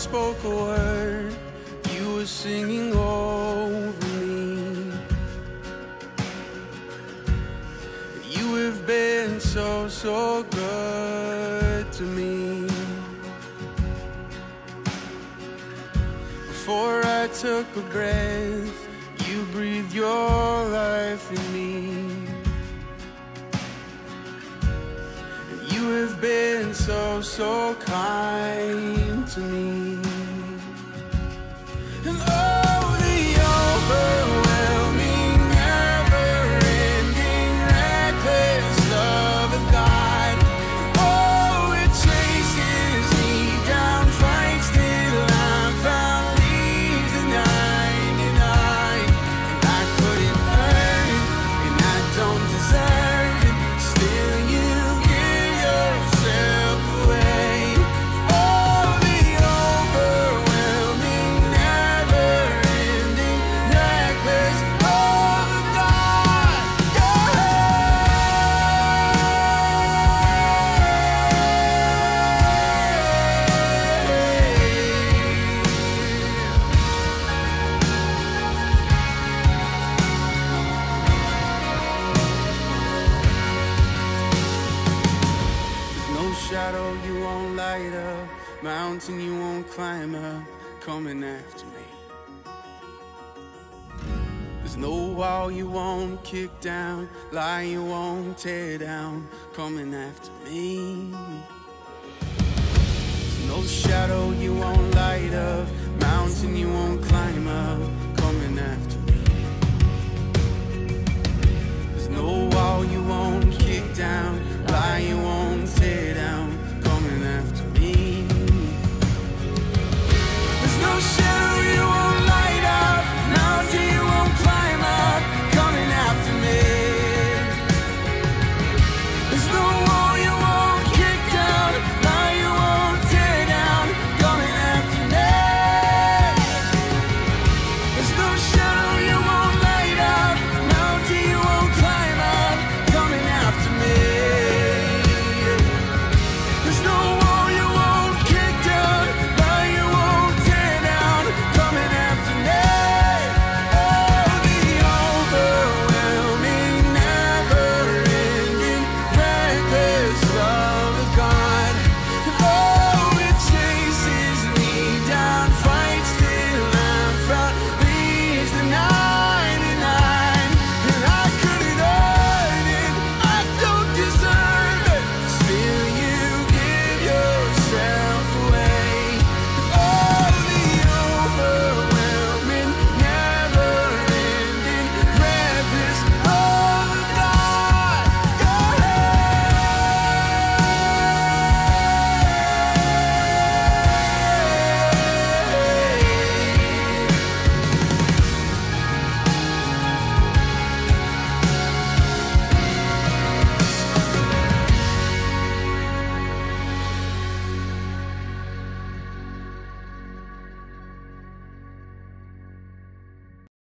spoke a word, you were singing over me. You have been so, so good to me. Before I took a breath, you breathed your life in me. And you have been so, so kind to me. And oh, the overwhelming, never-ending, reckless love of God. Oh, it chases me down, fights till I'm found, leaves the 99. And I couldn't earn it, and I don't deserve it. Still, you give yourself away. Oh, the overwhelming, never-ending, reckless love of God. There's no shadow you won't light up, mountain you won't climb up, coming after me. There's no wall you won't kick down, lie you won't tear down, coming after me. There's no shadow you won't light up, mountain you won't climb up,